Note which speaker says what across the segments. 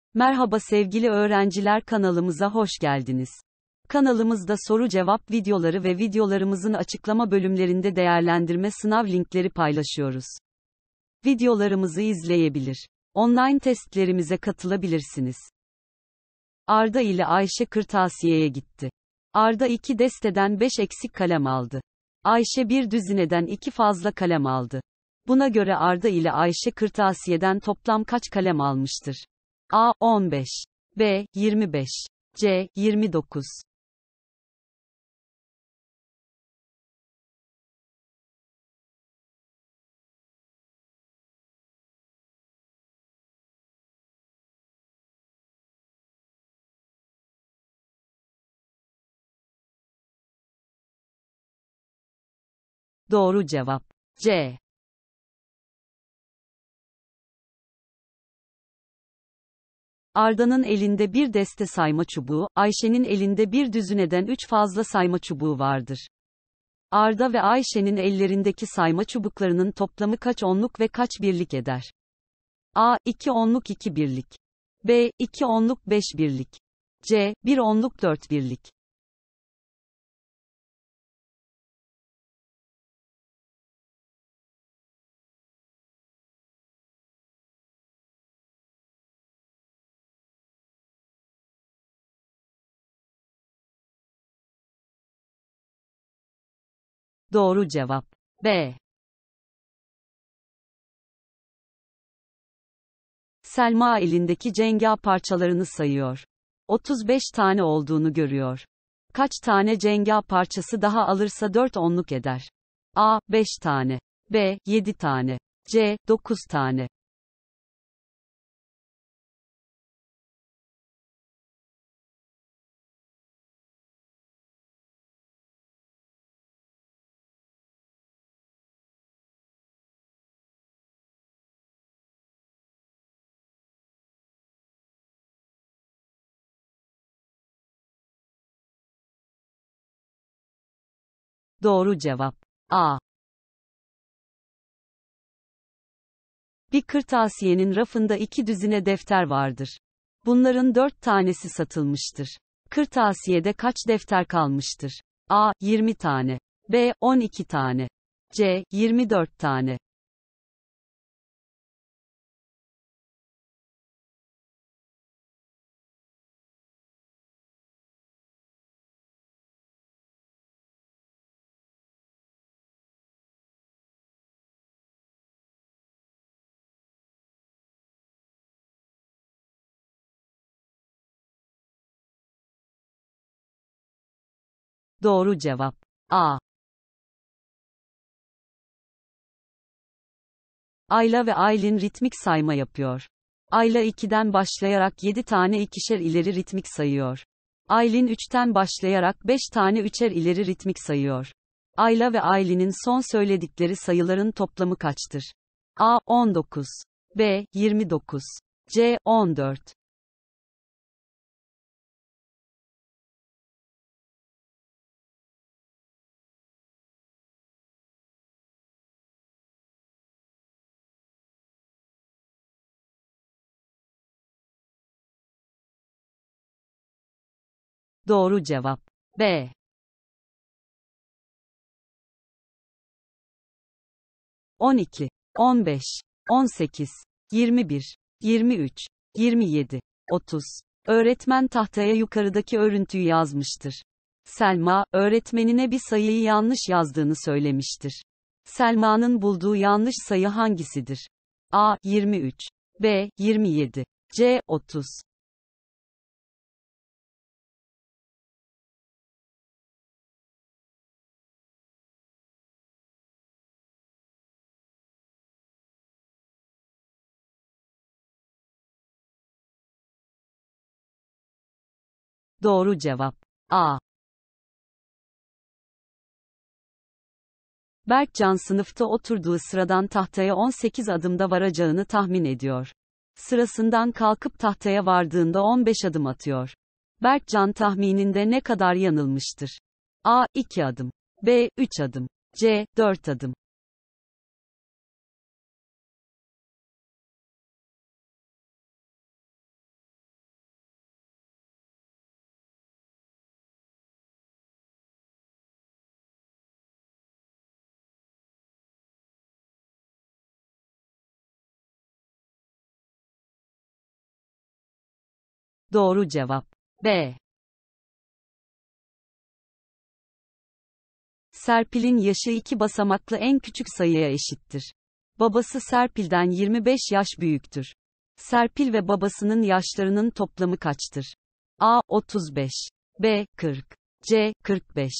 Speaker 1: Merhaba sevgili öğrenciler, kanalımıza hoş geldiniz. Kanalımızda soru cevap videoları ve videolarımızın açıklama bölümlerinde değerlendirme sınav linkleri paylaşıyoruz. Videolarımızı izleyebilir. Online testlerimize katılabilirsiniz. Arda ile Ayşe kırtasiyeye gitti. Arda 2 desteden 5 eksik kalem aldı. Ayşe bir düzineden 2 fazla kalem aldı. Buna göre Arda ile Ayşe kırtasiyeden toplam kaç kalem almıştır? A. 15. B. 25. C. 29. Doğru cevap C. Arda'nın elinde bir deste sayma çubuğu, Ayşe'nin elinde bir düzineden 3 fazla sayma çubuğu vardır. Arda ve Ayşe'nin ellerindeki sayma çubuklarının toplamı kaç onluk ve kaç birlik eder? A. 2 onluk 2 birlik. B. 2 onluk 5 birlik. C. 1 onluk 4 birlik. Doğru cevap B. Selma elindeki cenga parçalarını sayıyor. 35 tane olduğunu görüyor. Kaç tane cenga parçası daha alırsa 4 onluk eder? A. 5 tane. B. 7 tane. C. 9 tane. Doğru cevap A. Bir kırtasiyenin rafında 2 düzine defter vardır. Bunların 4 tanesi satılmıştır. Kırtasiyede kaç defter kalmıştır? A. 20 tane. B. 12 tane. C. 24 tane. Doğru cevap A. Ayla ve Aylin ritmik sayma yapıyor. Ayla 2'den başlayarak 7 tane ikişer ileri ritmik sayıyor. Aylin 3'ten başlayarak 5 tane üçer ileri ritmik sayıyor. Ayla ve Aylin'in son söyledikleri sayıların toplamı kaçtır? A. 19. B. 29. C. 14. Doğru cevap B. 12, 15, 18, 21, 23, 27, 30. Öğretmen tahtaya yukarıdaki örüntüyü yazmıştır. Selma, öğretmenine bir sayıyı yanlış yazdığını söylemiştir. Selma'nın bulduğu yanlış sayı hangisidir? A. 23. B. 27. C. 30. Doğru cevap A. Berkcan sınıfta oturduğu sıradan tahtaya 18 adımda varacağını tahmin ediyor. Sırasından kalkıp tahtaya vardığında 15 adım atıyor. Berkcan tahmininde ne kadar yanılmıştır? A. 2 adım. B. 3 adım. C. 4 adım. Doğru cevap B. Serpil'in yaşı 2 basamaklı en küçük sayıya eşittir. Babası Serpil'den 25 yaş büyüktür. Serpil ve babasının yaşlarının toplamı kaçtır? A. 35. B. 40. C. 45.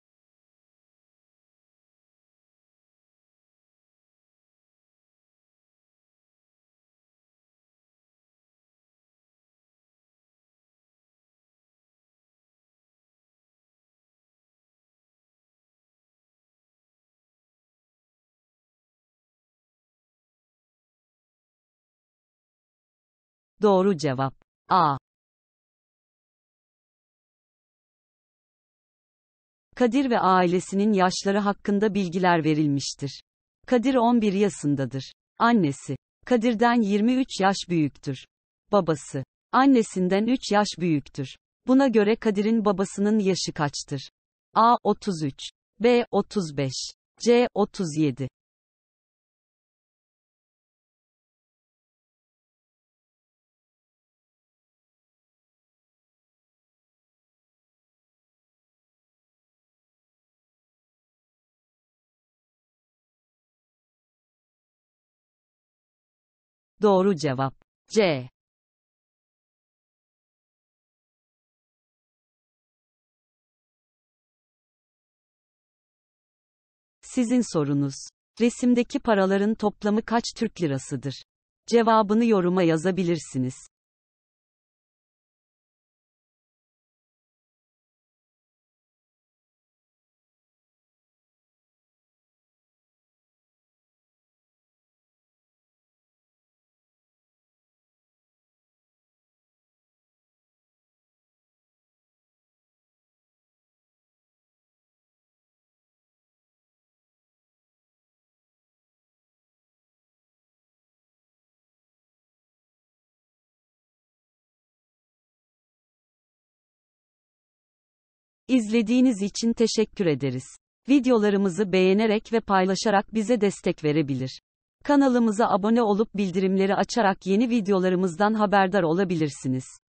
Speaker 1: Doğru cevap A. Kadir ve ailesinin yaşları hakkında bilgiler verilmiştir. Kadir 11 yaşındadır. Annesi Kadir'den 23 yaş büyüktür. Babası annesinden 3 yaş büyüktür. Buna göre Kadir'in babasının yaşı kaçtır? A. 33. B. 35. C. 37. Doğru cevap C. Sizin sorunuz. Resimdeki paraların toplamı kaç Türk lirasıdır? Cevabını yoruma yazabilirsiniz. İzlediğiniz için teşekkür ederiz. Videolarımızı beğenerek ve paylaşarak bize destek verebilir. Kanalımıza abone olup bildirimleri açarak yeni videolarımızdan haberdar olabilirsiniz.